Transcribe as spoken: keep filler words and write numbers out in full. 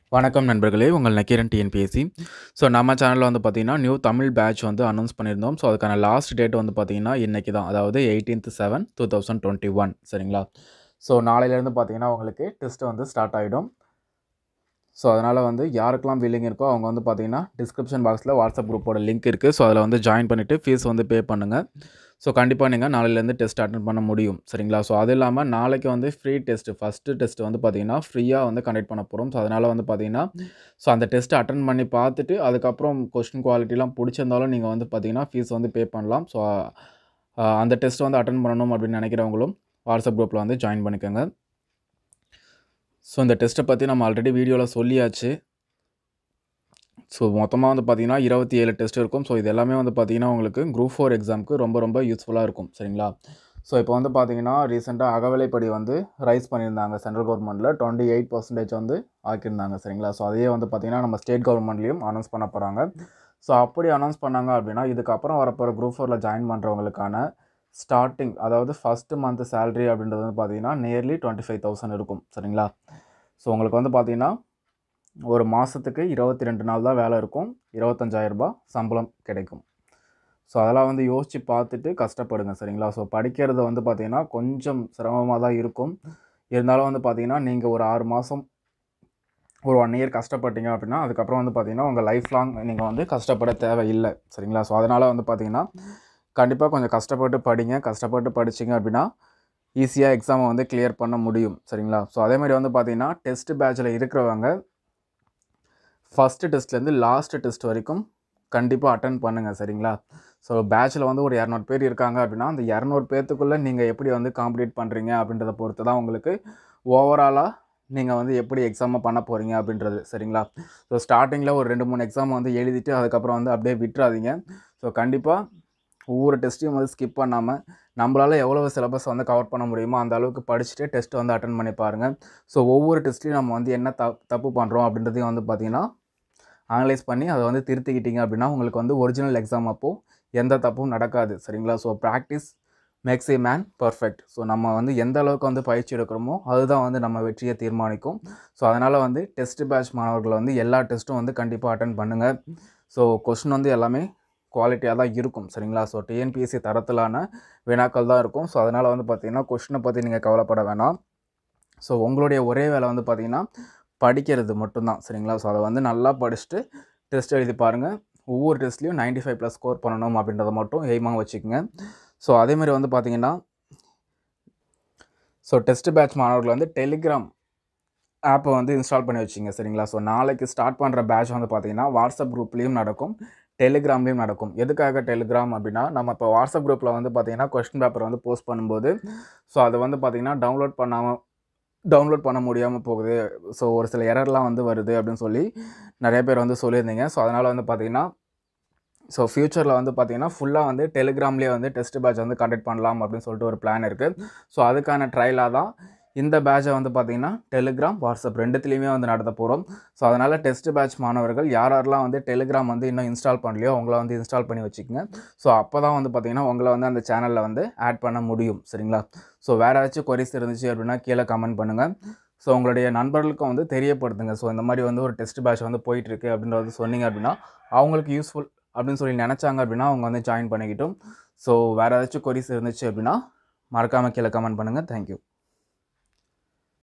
வணக்கம் நண்பர்களே, உங்கள் Nakkeeran T N P S C. So நம்ம சேனலில் வந்து பார்த்தீங்கன்னா நியூ தமிழ் பேட்ச் வந்து அனௌன்ஸ் பண்ணியிருந்தோம். ஸோ அதுக்கான லாஸ்ட் டேட் வந்து பார்த்தீங்கன்னா இன்றைக்கி தான், அதாவது eighteenth seven two thousand twenty one சரிங்களா. ஸோ நாளையிலேருந்து பார்த்தீங்கன்னா உங்களுக்கு டெஸ்ட் வந்து ஸ்டார்ட் ஆகிடும். ஸோ அதனால் வந்து யாருக்கெல்லாம் பில்லிங் இருக்கோ அவங்க வந்து பார்த்தீங்கன்னா டிஸ்கிரிப்ஷன் பாக்ஸில் வாட்ஸ்அப் குரூப்போட லிங்க் இருக்குது. ஸோ அதில் வந்து ஜாயின் பண்ணிவிட்டு ஃபீஸ் வந்து பே பண்ணுங்கள். ஸோ கண்டிப்பாக நீங்கள் நாளையிலேருந்து டெஸ்ட் அட்டன் பண்ண முடியும் சரிங்களா. ஸோ அது இல்லாமல் நாளைக்கு வந்து ஃப்ரீ டெஸ்ட்டு ஃபஸ்ட்டு டெஸ்ட் வந்து பார்த்தீங்கன்னா ஃப்ரீயாக வந்து கண்டக்ட் பண்ண போகிறோம். ஸோ அதனால் வந்து பார்த்தீங்கன்னா ஸோ அந்த டெஸ்ட்டை அட்டன் பண்ணி பார்த்துட்டு அதுக்கப்புறம் கொஸ்டின் குவாலிட்டிலாம் பிடிச்சிருந்தாலும் நீங்கள் வந்து பார்த்தீங்கன்னா ஃபீஸ் வந்து பே பண்ணலாம். ஸோ அந்த டெஸ்ட் வந்து அட்டன் பண்ணணும் அப்படின்னு நினைக்கிறவங்களும் வாட்ஸ்அப் குரூப்பில் வந்து ஜாயின் பண்ணிக்கோங்க. ஸோ இந்த டெஸ்ட்டை பற்றி நம்ம ஆல்ரெடி வீடியோவில் சொல்லியாச்சு. ஸோ மொத்தமாக வந்து பார்த்திங்கன்னா இருபத்தி ஏழு டெஸ்ட் இருக்கும். ஸோ இது எல்லாமே வந்து பார்த்திங்கன்னா உங்களுக்கு குரூப் ஃபோர் எக்ஸாமுக்கு ரொம்ப ரொம்ப யூஸ்ஃபுல்லாக இருக்கும் சரிங்களா. ஸோ இப்போ வந்து பார்த்திங்கன்னா ரீசெண்டாக அகவிலைப்படி வந்து ரைஸ் பண்ணியிருந்தாங்க சென்ட்ரல் கவர்மெண்ட்டில் டுவெண்ட்டி எயிட் பர்சன்டேஜ் வந்து ஆக்கியிருந்தாங்க சரிங்களா. ஸோ அதையே வந்து பார்த்திங்கன்னா நம்ம ஸ்டேட் கவர்மெண்ட்லேயும் அனௌன்ஸ் பண்ண போகிறாங்க. ஸோ அப்படி அனௌன்ஸ் பண்ணாங்க அப்படின்னா இதுக்கப்புறம் வரப்போகிற குரூப் ஃபோரில் ஜாயின் பண்ணுறவங்களுக்கான ஸ்டார்டிங், அதாவது ஃபஸ்ட்டு மந்த் சேலரி அப்படின்றது வந்து பார்த்திங்கன்னா நியர்லி டுவெண்ட்டி ஃபைவ் தௌசண்ட் இருக்கும் சரிங்களா. ஸோ உங்களுக்கு வந்து பார்த்திங்கன்னா ஒரு மாதத்துக்கு இருபத்தி ரெண்டு நாள் தான் வேலை இருக்கும், இருபத்தஞ்சாயிரரூபா சம்பளம் கிடைக்கும். ஸோ அதெல்லாம் வந்து யோசித்து பார்த்துட்டு கஷ்டப்படுங்க சரிங்களா. ஸோ படிக்கிறது வந்து பார்த்திங்கன்னா கொஞ்சம் சிரமமாக தான் இருக்கும். இருந்தாலும் வந்து பார்த்திங்கன்னா நீங்கள் ஒரு ஆறு மாதம் ஒரு ஒன் இயர் கஷ்டப்பட்டீங்க அப்படின்னா அதுக்கப்புறம் வந்து பார்த்திங்கன்னா உங்கள் லைஃப் லாங் நீங்கள் வந்து கஷ்டப்பட தேவையில்லை சரிங்களா. ஸோ அதனால் வந்து பார்த்திங்கன்னா கண்டிப்பாக கொஞ்சம் கஷ்டப்பட்டு படிங்க. கஷ்டப்பட்டு படிச்சிங்க அப்படின்னா ஈஸியாக எக்ஸாமை வந்து கிளியர் பண்ண முடியும் சரிங்களா. ஸோ அதேமாதிரி வந்து பார்த்திங்கன்னா டெஸ்ட் பேட்சில் இருக்கிறவங்க ஃபஸ்ட்டு டெஸ்ட்லேருந்து லாஸ்ட்டு டெஸ்ட் வரைக்கும் கண்டிப்பாக அட்டன் பண்ணுங்கள் சரிங்களா. ஸோ பேட்சில் வந்து ஒரு இரநூறு பேர் இருக்காங்க அப்படின்னா அந்த இரநூறு பேர்த்துக்குள்ளே நீங்கள் எப்படி வந்து காம்படிட் பண்ணுறீங்க அப்படின்றத பொறுத்து தான் உங்களுக்கு ஓவராலாக நீங்கள் வந்து எப்படி எக்ஸாமை பண்ண போகிறீங்க அப்படின்றது சரிங்களா. ஸோ ஸ்டார்டிங்கில் ஒரு ரெண்டு மூணு எக்ஸாம் வந்து எழுதிட்டு அதுக்கப்புறம் வந்து அப்படியே விட்டுறாதீங்க. ஸோ கண்டிப்பாக ஒவ்வொரு டெஸ்ட்டையும் வந்து ஸ்கிப் பண்ணாமல் நம்மளால் எவ்வளோ சிலபஸ் வந்து கவர் பண்ண முடியுமோ அந்த அளவுக்கு படிச்சுட்டு டெஸ்ட்டு வந்து அட்டன் பண்ணி பாருங்கள். ஸோ ஒவ்வொரு டெஸ்ட்லையும் நம்ம வந்து என்ன த தப்பு பண்ணுறோம் அப்படின்றதையும் வந்து பார்த்திங்கன்னா அனலைஸ் பண்ணி அதை வந்து திருத்திக்கிட்டீங்க அப்படின்னா உங்களுக்கு வந்து ஒரிஜினல் எக்ஸாம் அப்போது எந்த தப்பும் நடக்காது சரிங்களா. So practice makes a man perfect. So நம்ம வந்து எந்த அளவுக்கு வந்து பயிற்சி எடுக்கிறோமோ அதுதான் வந்து நம்ம வெற்றியை தீர்மானிக்கும். ஸோ அதனால் வந்து டெஸ்ட் பேட்ச் மாணவர்களை வந்து எல்லா டெஸ்ட்டும் வந்து கண்டிப்பாக அட்டன் பண்ணுங்கள். ஸோ கொஸ்டின் வந்து எல்லாமே குவாலிட்டியாக தான் இருக்கும் சரிங்களா. So T N P S C தரத்திலான வினாக்கள் தான் இருக்கும். ஸோ அதனால் வந்து பார்த்திங்கன்னா கொஸ்டினை பற்றி நீங்கள் கவலைப்பட வேணாம். ஸோ உங்களுடைய ஒரே வேலை வந்து பார்த்திங்கன்னா படிக்கிறது மட்டும்தான் சரிங்களா. ஸோ அதை வந்து நல்லா படிச்சுட்டு டெஸ்ட் எழுதி பாருங்கள். ஒவ்வொரு டெஸ்ட்லேயும் நைன்ட்டி ஃபைவ் ப்ளஸ் ஸ்கோர் பண்ணணும் அப்படின்றத மட்டும் எய்மாக வச்சுக்கோங்க. ஸோ அதேமாதிரி வந்து பார்த்திங்கன்னா ஸோ டெஸ்ட் பேட்ச் மாணவர்கள் வந்து டெலிகிராம் ஆப்பை வந்து இன்ஸ்டால் பண்ணி வச்சிங்க சரிங்களா. ஸோ நாளைக்கு ஸ்டார்ட் பண்ணுற பேட்ச் வந்து பார்த்திங்கன்னா வாட்ஸ்அப் குரூப்லேயும் நடக்கும், டெலிகிராம்லேயும் நடக்கும். எதுக்காக டெலிகிராம் அப்படின்னா நம்ம இப்போ வாட்ஸ்அப் குரூப்பில் வந்து பார்த்திங்கன்னா கொஸ்டின் பேப்பர் வந்து போஸ்ட் பண்ணும்போது ஸோ அதை வந்து பார்த்திங்கன்னா டவுன்லோட் பண்ணாமல் டவுன்லோட் பண்ண முடியாமல் போகுது, ஸோ ஒரு சில எரர்லாம் வந்து வருது அப்படின்னு சொல்லி நிறைய பேர் வந்து சொல்லியிருந்தீங்க. ஸோ அதனால் வந்து பார்த்திங்கன்னா ஸோ ஃப்யூச்சரில் வந்து பார்த்திங்கன்னா ஃபுல்லாக வந்து டெலிகிராம்லேயே வந்து டெஸ்ட் பேட்ச் வந்து கண்டக்ட் பண்ணலாம் அப்படின்னு சொல்லிட்டு ஒரு பிளான் இருக்குது. ஸோ அதுக்கான ட்ரையலாக தான் இந்த பேட்சை வந்து பார்த்திங்கன்னா டெலிகிராம் வாட்ஸ்அப் ரெண்டுத்துலேயுமே வந்து நடத்த போகிறோம். ஸோ அதனால் டெஸ்ட் பேட்ச் மாணவர்கள் யார் யாரெல்லாம் வந்து டெலிகிராம் வந்து இன்னும் இன்ஸ்டால் பண்ணலையோ அவங்கள வந்து இன்ஸ்டால் பண்ணி வச்சுக்கோங்க. ஸோ அப்போ தான் வந்து பார்த்திங்கன்னா உங்களை வந்து அந்த சேனலில் வந்து ஆட் பண்ண முடியும் சரிங்களா. ஸோ வேறு ஏதாச்சும் கொரிஸ் இருந்துச்சு அப்படின்னா கீழே கமெண்ட் பண்ணுங்கள். ஸோ உங்களுடைய நண்பர்களுக்கும் வந்து தெரியப்படுத்துங்க. ஸோ இந்த மாதிரி வந்து ஒரு டெஸ்ட் பேட்ச் வந்து போயிட்டுருக்கு அப்படின்றது சொன்னீங்க அப்படின்னா அவங்களுக்கு யூஸ்ஃபுல் அப்படின்னு சொல்லி நினச்சாங்க அப்படின்னா அவங்க வந்து ஜாயின் பண்ணிக்கிட்டும். ஸோ வேறு ஏதாச்சும் கொரிஸ் இருந்துச்சு அப்படின்னா மறக்காமல் கீழே கமெண்ட் பண்ணுங்கள். தேங்க்யூ.